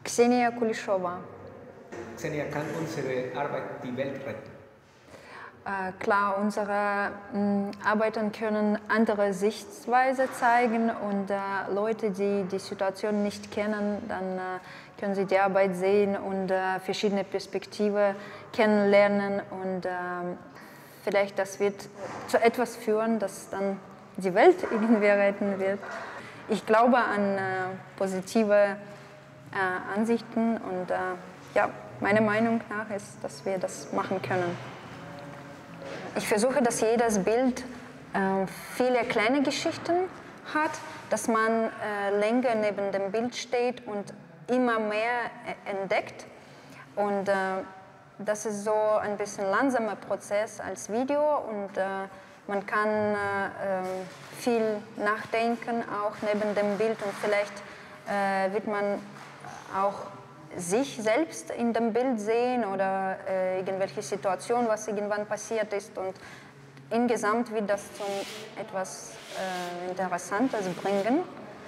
Ksenia Kulishova. Ksenia, kann unsere Arbeit die Welt retten? Klar, unsere Arbeiten können andere Sichtweise zeigen und Leute, die die Situation nicht kennen, dann können sie die Arbeit sehen und verschiedene Perspektiven kennenlernen und vielleicht das wird zu etwas führen, das dann die Welt irgendwie retten wird. Ich glaube an positive Ansichten und ja, meiner Meinung nach ist, dass wir das machen können. Ich versuche, dass jedes Bild viele kleine Geschichten hat, dass man länger neben dem Bild steht und immer mehr entdeckt. Und das ist so ein bisschen langsamer Prozess als Video und man kann viel nachdenken, auch neben dem Bild und vielleicht wird man auch sich selbst in dem Bild sehen oder irgendwelche Situation, was irgendwann passiert ist und insgesamt wird das zu etwas Interessantes bringen.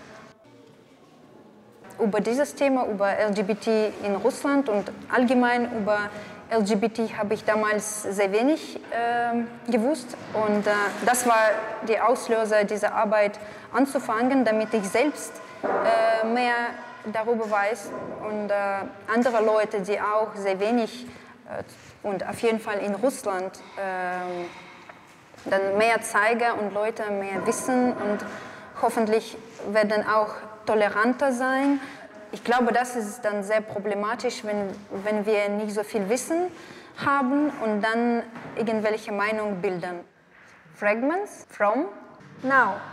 Über dieses Thema, über LGBT in Russland und allgemein über LGBT habe ich damals sehr wenig gewusst und das war der Auslöser dieser Arbeit anzufangen, damit ich selbst mehr darüber weiß und andere Leute, die auch sehr wenig und auf jeden Fall in Russland dann mehr zeigen und Leute mehr wissen und hoffentlich werden auch toleranter sein. Ich glaube, das ist dann sehr problematisch, wenn wir nicht so viel Wissen haben und dann irgendwelche Meinungen bilden. Fragments from now.